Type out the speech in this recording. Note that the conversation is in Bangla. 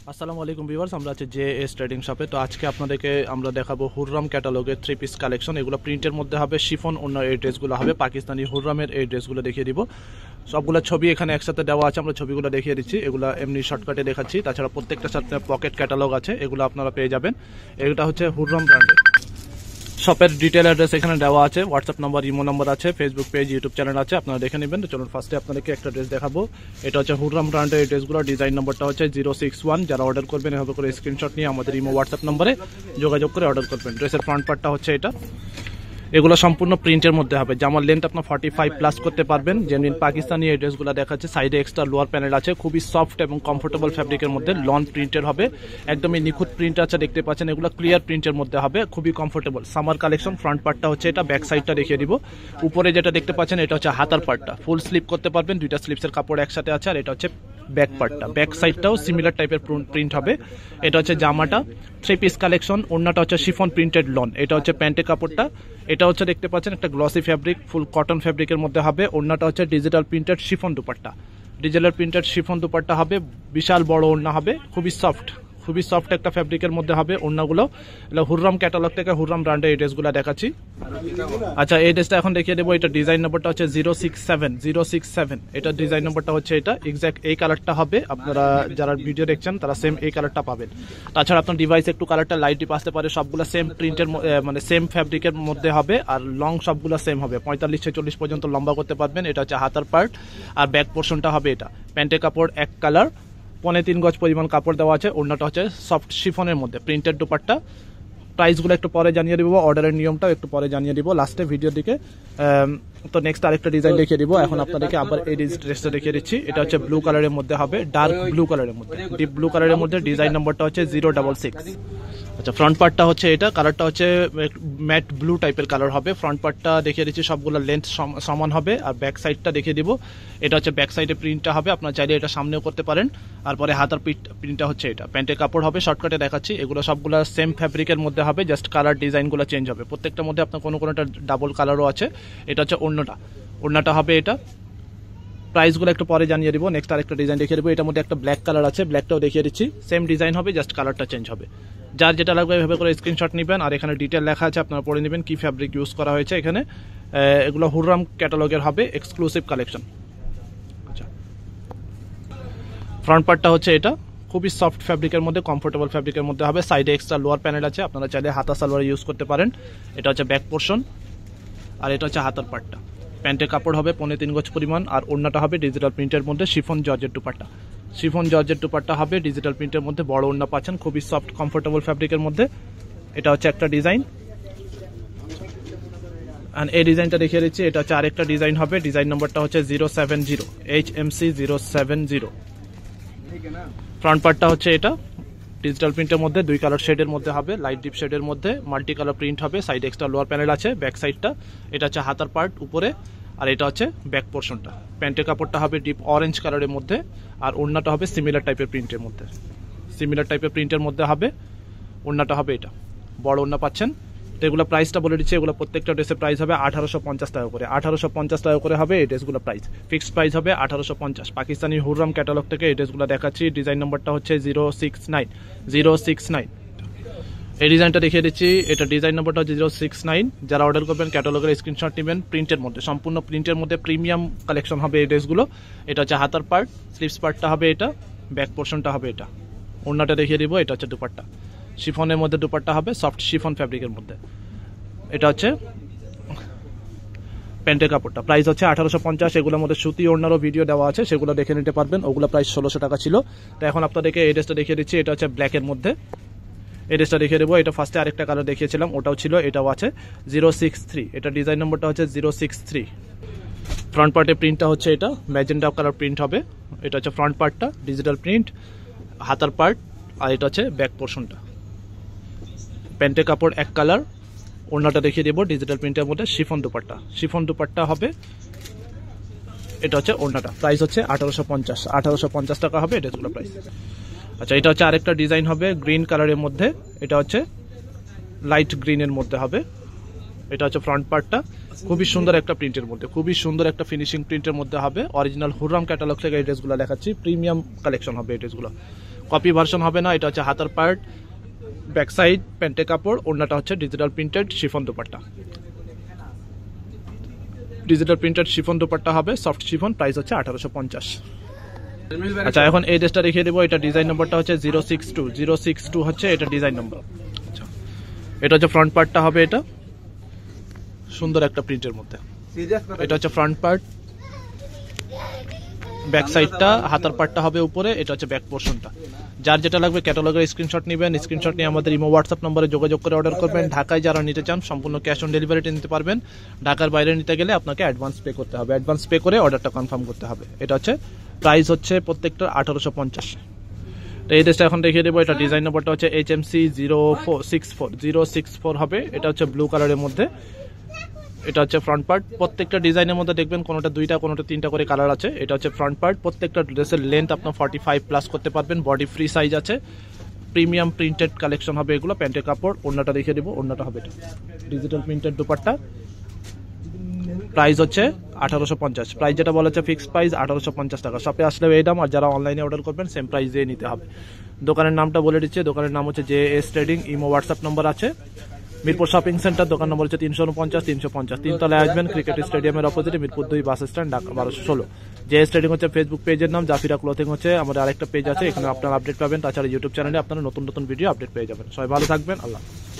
আসসালামু আলাইকুম ভিউয়ার্স, আমরা আছি জেএস ট্রেডিং শপে। তো আজকে আপনাদেরকে আমরা দেখাবো হুররাম ক্যাটালগের 3 পিস কালেকশন। এগুলো প্রিন্টের মধ্যে হবে, শিফন অন্য এই ড্রেসগুলো হবে, পাকিস্তানি হুররামের এই ড্রেসগুলো দেখিয়ে দিব। সবগুলো ছবি এখানে একসাথে দেওয়া আছে, আমরা ছবিগুলো দেখিয়ে দিচ্ছি। এগুলো এমনি শর্টকাটে দেখাচ্ছি, তাছাড়া প্রত্যেকটার সাথে পকেট ক্যাটালগ আছে, এগুলো আপনারা পেয়ে যাবেন। এটা হচ্ছে হুররাম ব্র্যান্ডের শপের ডিটেল অ্যাড্রেস এখানে দেওয়া আছে, হোয়াটসঅ্যাপ নাম্বার, ইমো নাম্বার আছে, ফেসবুক পেজ, ইউটিউব চ্যানেল আছে, আপনারা দেখে নেবেন। তো চলুন ফার্স্টে আপনাদেরকে একটা ড্রেস দেখাবো। এটা হচ্ছে হুররাম ব্র্যান্ডের এই ড্রেসগুলো। ডিজাইন নাম্বারটা হচ্ছে 061। যারা অর্ডার করবেন এভাবে করে স্ক্রিনশট নিয়ে আমাদের ইমো হোয়াটসঅ্যাপ নাম্বারে যোগাযোগ করে অর্ডার করবেন। ড্রেসের ফ্রন্ট পার্টটা হচ্ছে এটা। এগুলো সম্পূর্ণ প্রিন্টের মধ্যে হবে, জামার লেন্থ আপনার 45 প্লাস করতে পারবেন। যেমন পাকিস্তানি এই ড্রেসগুলো দেখাচ্ছে, সাইডে এক্সট্রা লোয়ার প্যানেল আছে, খুবই সফট এবং কমফোর্টেবল ফ্যাব্রিকের মধ্যে লন প্রিন্টের হবে, একদমই নিখুঁত প্রিন্ট আছে, দেখতে পাচ্ছেন। এগুলো ক্লিয়ার প্রিন্টের মধ্যে হবে, খুবই কমফোর্টেবল সামার কালেকশন। ফ্রন্ট পার্টটা হচ্ছে এটা, ব্যাক সাইডটা দেখিয়ে দিব। উপরে যেটা দেখতে পাচ্ছেন এটা হচ্ছে হাতার পার্টটা, ফুল স্লিপ করতে পারবেন, দুইটা স্লিপসের কাপড় একসাথে আছে। আর এটা হচ্ছে ব্যাক পার্টটা, ব্যাক সাইডটাও সিমিলার টাইপের প্রিন্ট হবে। এটা হচ্ছে জামাটা, 3 পিস কালেকশন। ওড়নাটা হচ্ছে শিফন প্রিন্টেড লন। এটা হচ্ছে প্যান্টের কাপড়টা। এটা হচ্ছে দেখতে পাচ্ছেন একটা গ্লসি ফ্যাব্রিক, ফুল কটন ফ্যাব্রিকের মধ্যে হবে। ওড়নাটা হচ্ছে digital printed chiffon dupatta, digital printed chiffon dupatta হবে, বিশাল বড় ওড়না হবে, খুবই সফট একটা ফ্যাব্রিকের মধ্যে হবে ওড়নাগুলো। হুররাম ক্যাটালগ থেকে হুররাম ব্র্যান্ডের এই ড্রেসগুলো দেখাচ্ছি। আচ্ছা, এই ড্রেসটা এখন দেখিয়ে দেবো। এটা ডিজাইন নম্বরটা হচ্ছে 067। এটা ডিজাইন নম্বরটা হচ্ছে এটা, এক্স্যাক্ট এই কালারটা হবে। আপনারা যারা ভিডিও দেখছেন তারা সেম এই কালারটা পাবেন। তাছাড়া আপনার ডিভাইসে একটু কালারটা লাইট ডিপ আসতে পারে। সবগুলো সেম প্রিন্টের মানে সেম ফ্যাব্রিকের মধ্যে হবে, আর লং সবগুলো সেম হবে, 45-46 পর্যন্ত লম্বা করতে পারবেন। এটা হচ্ছে হাতার পার্ট, আর ব্যাক পোর্শনটা হবে এটা। প্যান্টের কাপড় এক কালার, 3.25 গজ পরিমাণ কাপড় দেওয়া আছে। ওড়নাটা হচ্ছে সফট শিফনের মধ্যে, প্রিন্টেড দুপাট্টা। প্রাইসগুলো একটু পরে জানিয়ে দিব, অর্ডারের নিয়মটাও একটু পরে জানিয়ে দিব লাস্টে ভিডিওর দিকে। তো নেক্সট আরেকটা ডিজাইন দেখিয়ে দিব। এখন আপনাদেরকে আবার এই ড্রেসটা দেখিয়ে দিচ্ছি। এটা হচ্ছে ব্লু কালারের মধ্যে হবে, ডার্ক ব্লু কালারের মধ্যে, ডিপ ব্লু কালারের মধ্যে। ডিজাইন নম্বরটা হচ্ছে 066। আচ্ছা, ফ্রন্ট পার্টটা হচ্ছে এটা, কালারটা হচ্ছে ম্যাট ব্লু টাইপের কালার হবে। ফ্রন্ট পার্টটা দেখিয়ে দিচ্ছি, সবগুলো লেন্থ সমান হবে। আর ব্যাক সাইডটা দেখিয়ে দিব। এটা হচ্ছে ব্যাক সাইডে প্রিন্টটা হবে, আপনার চাইলে এটা সামনেও করতে পারেন। আর পরে হাতার প্রিন্টটা হচ্ছে এটা। প্যান্টের কাপড় হবে, শর্টকাটে দেখাচ্ছি। এগুলো সবগুলো সেম ফ্যাব্রিকের মধ্যে হবে, জাস্ট কালার ডিজাইনগুলো চেঞ্জ হবে। প্রত্যেকটার মধ্যে আপনার কোনোটা ডাবল কালারও আছে। এটা হচ্ছে ওড়নাটা হবে এটা। প্রাইসগুলো একটু পরে জানিয়ে দিব। নেক্সট আরেকটা ডিজাইন দেখিয়ে দেবো। এটার মধ্যে একটা ব্ল্যাক কালার আছে, ব্ল্যাকটাও দেখিয়ে দিচ্ছি। সেম ডিজাইন হবে, জাস্ট কালারটা চেঞ্জ হবে। যার যেটা লাগবে এভাবে করে স্ক্রিনশট নেবেন। আর এখানে ডিটেল লেখা আছে, আপনারা পড়ে নেবেন কি ফ্যাব্রিক ইউজ করা হয়েছে এখানে। এগুলো হুররাম ক্যাটালগের হবে, এক্সক্লুসিভ কালেকশন। আচ্ছা, ফ্রন্ট পার্টটা হচ্ছে এটা, খুবই সফট ফ্যাব্রিকের মধ্যে, কমফোর্টেবল ফ্যাব্রিকের মধ্যে হবে। সাইডে এক্সট্রা লোয়ার প্যানেল আছে, আপনারা চাইলে হাতা সালোয়ার ইউজ করতে পারেন। এটা হচ্ছে ব্যাক পোর্শন, আর এটা হচ্ছে হাতার পার্টটা। প্যান্টের কাপড় হবে 3.25 গজ পরিমাণ, আর ওড়নাটা হবে ডিজিটাল প্রিন্টের মধ্যে, chiffon georgette dupatta. Chiffon georgette dupatta হবে ডিজিটাল প্রিন্টের মধ্যে, বড় ওড়না পাচ্ছেন, খুবই সফট কমফোর্টেবল ফ্যাব্রিকের মধ্যে। এটা হচ্ছে একটা ডিজাইন, আর এই ডিজাইনটা দেখিয়ে দিচ্ছি। এটা হচ্ছে আরেকটা ডিজাইন হবে। ডিজাইন নম্বরটা হচ্ছে 070, HMC 070। ফ্রন্ট পার্টটা হচ্ছে এটা, ডিজিটাল প্রিন্টের মধ্যে, 2 কালার শেডের মধ্যে হবে, লাইট ডিপ শেডের মধ্যে, মাল্টি কালার প্রিন্ট হবে। সাইড এক্সট্রা লোয়ার প্যানেল আছে, ব্যাক সাইডটা। এটা হচ্ছে হাতার পার্ট উপরে, আর এটা হচ্ছে ব্যাক পোর্শনটা। প্যান্টের কাপড়টা হবে ডিপ অরেঞ্জ কালারের মধ্যে, আর ওড়নাটা হবে সিমিলার টাইপের প্রিন্টের মধ্যে হবে। ওড়নাটা হবে এটা, বড় ওড়না পাচ্ছেন। তো এগুলো প্রাইসটা বলে দিচ্ছি। এগুলো প্রত্যেকটা ড্রেসের প্রাইস হবে 1850 টাকা করে। 1850 টাকা করে হবে এই ড্রেসগুলো প্রাইস, ফিক্সড প্রাইস হবে 1850। পাকিস্তানি হুররাম ক্যাটালগ থেকে এই ড্রেসগুলো দেখাচ্ছি। ডিজাইন নম্বরটা হচ্ছে 069। এই ডিজাইনটা দেখিয়ে দিচ্ছি। এটা ডিজাইন নম্বরটা হচ্ছে 069। যারা অর্ডার করবেন ক্যাটালগের স্ক্রিনশট নেবেন। প্রিন্টের মধ্যে, সম্পূর্ণ প্রিন্টের মধ্যে প্রিমিয়াম কালেকশন হবে এই ড্রেসগুলো। এটা হচ্ছে হাতার পার্ট, স্লিভস পার্টটা হবে এটা, ব্যাক পোর্শনটা হবে এটা। ওড়নাটা দেখিয়ে দিব। এটা হচ্ছে দুপাট্টা, শিফনের মধ্যে দুপাট্টা হবে, সফট শিফন ফ্যাব্রিকের মধ্যে। এটা হচ্ছে প্যান্টের কাপড়টা। প্রাইস হচ্ছে 1850। এগুলোর মধ্যে সুতি ওড়নারও ভিডিও দেওয়া আছে, সেগুলো দেখে নিতে পারবেন। ওগুলো প্রাইস 1600 টাকা ছিল। তো এখন আপনাদেরকে এই ড্রেসটা দেখিয়ে দিচ্ছি। এটা হচ্ছে ব্ল্যাকের মধ্যে, এই ড্রেসটা দেখিয়ে দেবো। এটা ফার্স্টে আরেকটা কালার দেখিয়েছিলাম, ওটাও ছিল, এটাও আছে। 063। এটা ডিজাইন নম্বরটা হচ্ছে 063। ফ্রন্ট পার্টে প্রিন্টটা হচ্ছে এটা, ম্যাজেন্টা কালার প্রিন্ট হবে। এটা হচ্ছে ফ্রন্ট পার্টটা, ডিজিটাল প্রিন্ট, হাতার পার্ট, আর এটা হচ্ছে ব্যাক পোর্শনটা। প্যান্টের কাপড় এক কালার, ওড়নাটা দেখিয়ে দেবো ডিজিটাল প্রিন্টের মধ্যে, শিফন দুপাট্টা হবে। এটা হচ্ছে ওড়নাটা। প্রাইস হচ্ছে 1850 টাকা হবে এটা ড্রেসগুলো প্রাইস। আচ্ছা, এটা হচ্ছে আরেকটা ডিজাইন হবে গ্রিন কালারের মধ্যে। এটা হচ্ছে লাইট গ্রিনের মধ্যে হবে। এটা হচ্ছে ফ্রন্ট পার্টটা, খুবই সুন্দর একটা প্রিন্টের মধ্যে, খুবই সুন্দর একটা ফিনিশিং প্রিন্টের মধ্যে হবে। অরিজিনাল হুররাম ক্যাটালগ থেকে এই ড্রেসগুলো দেখাচ্ছি, প্রিমিয়াম কালেকশন হবে এই ড্রেসগুলো, কপি ভার্সন হবে না। এটা হচ্ছে হাতার পার্ট, ব্যাক সাইড প্যান্টে কাপড়, ওড়নাটা হচ্ছে digital printed chiffon dupatta. Digital printed chiffon dupatta হবে, সফট শিফন, প্রাইস হচ্ছে 1850। আচ্ছা, এখন এই ড্রেসটা দেখিয়ে দেবো। এটা ডিজাইন নম্বরটা হচ্ছে 062 হচ্ছে এটা ডিজাইন নম্বর। আচ্ছা, এটা হচ্ছে ফ্রন্ট পার্টটা হবে, এটা সুন্দর একটা প্রিন্টের মধ্যে। এটা হচ্ছে ফ্রন্ট পার্ট, ব্যাক সাইডটা হাতার পার্টটা হবে উপরে, এটা হচ্ছে ব্যাক পোর্শনটা। যার যেটা লাগবে ক্যাটালগের স্ক্রিনশট নেবেন, স্ক্রিনশট নিয়ে আমাদের ইমো হোয়াটসঅ্যাপ নম্বরে যোগাযোগ করে অর্ডার করবেন। ঢাকায় যারা নিতে চান সম্পূর্ণ ক্যাশ অন ডেলিভারিতে নিতে পারবেন। ঢাকার বাইরে নিতে গেলে আপনাকে অ্যাডভান্স পে করতে হবে, অ্যাডভান্স পে করে অর্ডারটা কনফার্ম করতে হবে। এটা হচ্ছে প্রাইস হচ্ছে প্রত্যেকটা 1850। তো এই ড্রেসটা এখন দেখিয়ে দেবো। এটা ডিজাইন নম্বরটা হচ্ছে HMC 064 হবে। এটা হচ্ছে ব্লু কালারের মধ্যে। এটা হচ্ছে ফ্রন্ট পার্ট। প্রত্যেকটা ডিজাইনের মধ্যে দেখবেন কোনোটা 2টা কোনোটা 3টা করে কালার আছে। এটা হচ্ছে ফ্রন্ট পার্ট। প্রত্যেকটা ড্রেসের লেন্থ আপনার 45 প্লাস করতে পারবেন, বডি ফ্রি সাইজ আছে। প্রিমিয়াম প্রিন্টেড কালেকশন হবে এগুলো, প্যান্টের কাপড়। ওড়নাটা দেখিয়ে দেবো, ওড়নাটা হবে এটা ডিজিটাল প্রিন্টেড দুপাট্টা। প্রাইস হচ্ছে 1850। প্রাইস যেটা বলা হচ্ছে ফিক্সড প্রাইস 1850 টাকা। শপে আসলে এই দাম, আর যারা অনলাইনে অর্ডার করবেন সেম প্রাইস দিয়ে নিতে হবে। দোকানের নামটা বলে দিচ্ছে, দোকানের নাম হচ্ছে JS trading. Imo WhatsApp number আছে। মিরপুর শপিং সেন্টার, দোকান নম্বর হচ্ছে 349 তিনতলায় আসবেন, ক্রিকেট স্টেডিয়ামের অপোজিটে, Mirpur 2 bus stand, Dhaka 1216। JS trading হচ্ছে ফেসবুক পেজের নাম, জাফিরা ক্লোথিং হচ্ছে আমাদের আরেকটা পেজ আছে, এখানে আপনারা আপডেট পাবেন। তাছাড়া ইউটিউব চ্যানেলে আপনারা নতুন নতুন ভিডিও আপডেট পেয়ে যাবেন। সবাই ভালো থাকবেন, আল্লাহ।